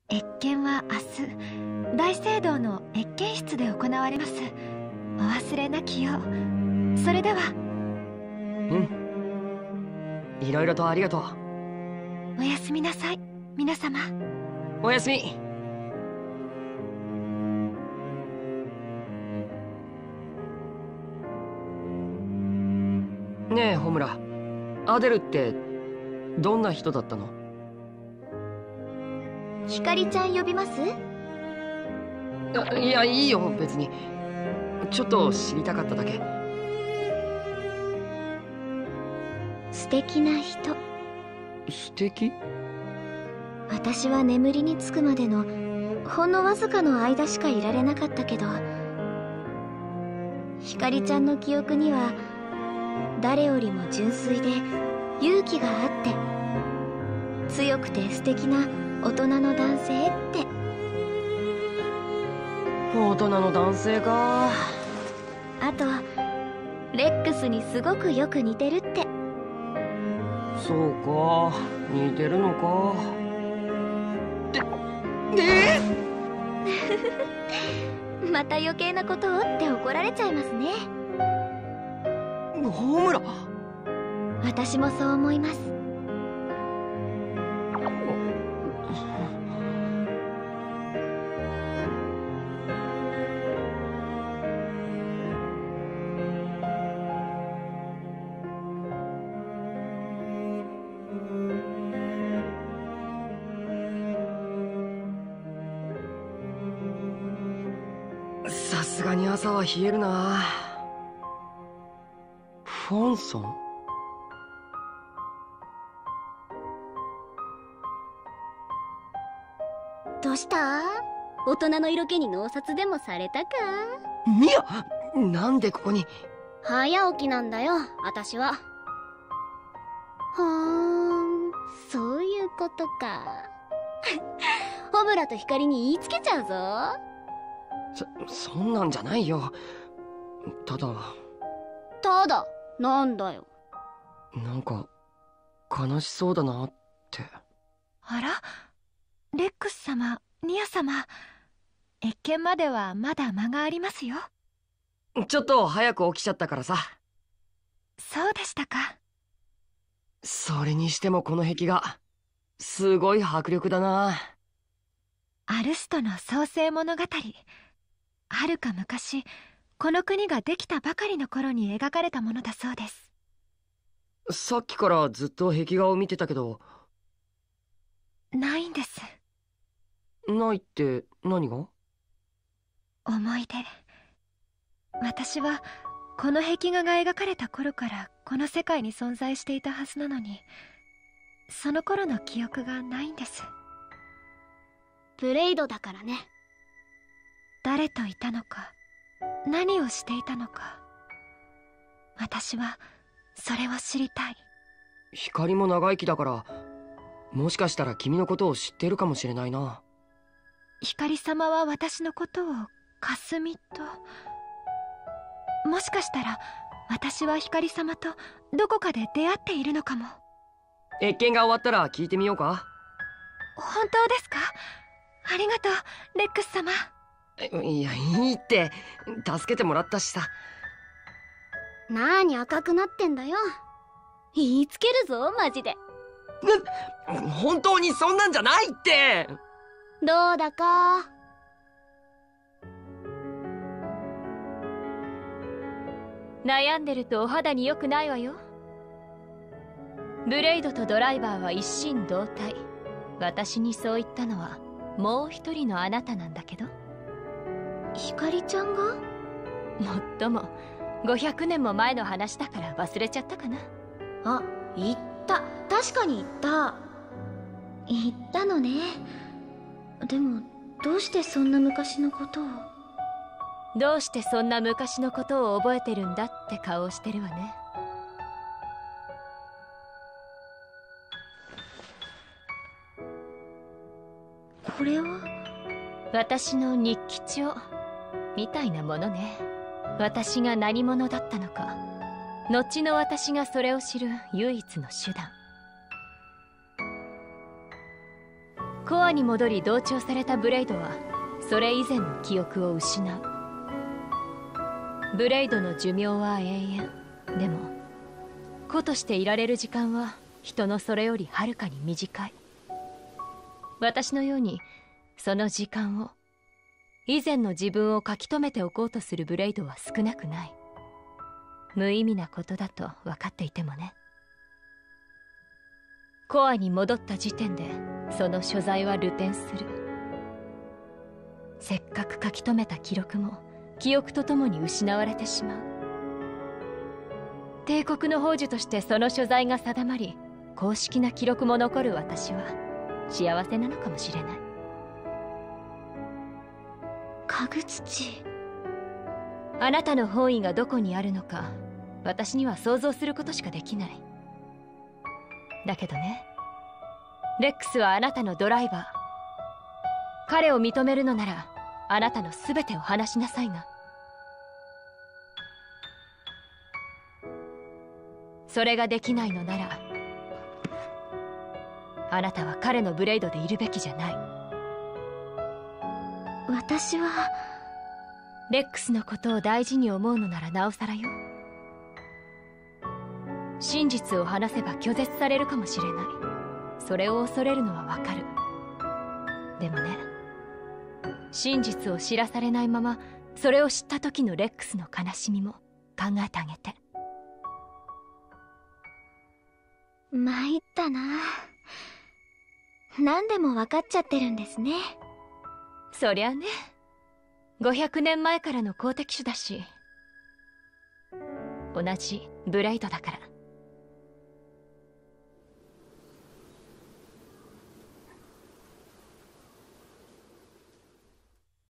謁見は明日大聖堂の謁見室で行われます。お忘れなきよう。それでは。 いろいろとありがとう。 おやすみなさい皆様。 おやすみ。ねえホムラ、アデルってどんな人だったの？ ひかりちゃん呼びます？ いや、いいよ別に。ちょっと知りたかっただけ。 素敵な人。 素敵？ 私は眠りにつくまでのほんのわずかの間しかいられなかったけど、ひかりちゃんの記憶には誰よりも純粋で勇気があって強くて素敵な大人の男性って。 大人の男性か。 あとレックスにすごくよく似てるって。 そうか、似てるのか。 また余計なことをって怒られちゃいますね。 ホムラ、 私もそう思います。 さすがに朝は冷えるな。フォンソン？ どうした？大人の色気に脳殺でもされたか？ ミア、なんでここに？ 早起きなんだよ私は。ほーん、そういうことか。ホムラと光に言いつけちゃうぞ。 そんなんじゃないよ。ただなんだよ。 なんか悲しそうだなって。 あら、レックス様、ニア様、謁見まではまだ間がありますよ。 ちょっと早く起きちゃったからさ。 そうでしたか。 それにしてもこの壁画すごい迫力だな。 アルストの創世物語。はるか昔、この国ができたばかりの頃に描かれたものだそうです。 さっきからずっと壁画を見てたけど。 ないんです。 ないって何が？ 思い出。私はこの壁画が描かれた頃からこの世界に存在していたはずなのに、その頃の記憶がないんです。 ブレイドだからね。 誰といたのか、何をしていたのか、私はそれを知りたい。 光も長生きだから、もしかしたら君のことを知ってるかもしれないな。 光様は私のことを霞と。もしかしたら私は光様とどこかで出会っているのかも。 謁見が終わったら聞いてみようか。 本当ですか？ありがとうレックス様。 いや、いいって、助けてもらったしさ。 なーに赤くなってんだよ。言いつけるぞマジで。 本当にそんなんじゃないって。 どうだか。 悩んでるとお肌に良くないわよ。ブレイドとドライバーは一心同体。私にそう言ったのはもう一人のあなたなんだけど。 ひかりちゃんが？ もっとも500年も前の話だから忘れちゃったかな。 あ、言った。確かに言ったのね。でもどうしてそんな昔のことを。 どうしてそんな昔のことを覚えてるんだって顔をしてるわね。 これは私の日記帳みたいなものね。私が何者だったのか、後の私がそれを知る唯一の手段。 コアに戻り同調されたブレイドはそれ以前の記憶を失う。ブレイドの寿命は永遠。でも子としていられる時間は人のそれよりはるかに短い。私のようにその時間を、以前の自分を書き留めておこうとするブレイドは少なくない。無意味なことだと分かっていてもね。コアに戻った時点でその所在は流転する。せっかく書き留めた記録も記憶とともに失われてしまう。帝国の宝珠としてその所在が定まり、公式な記録も残る私は幸せなのかもしれない。 家具土。 あなたの本意がどこにあるのか、私には想像することしかできない。だけどね、レックスはあなたのドライバー。彼を認めるのならあなたの全てを話しなさいな。それができないのならあなたは彼のブレイドでいるべきじゃない。 私はレックスのことを大事に思うのならなおさらよ。真実を話せば拒絶されるかもしれない。それを恐れるのはわかる。でもね、真実を知らされないままそれを知った時のレックスの悲しみも考えてあげて。 参ったな。何でも分かっちゃってるんですね。 そりゃね、500年前からの好敵手だし、同じブレイドだから。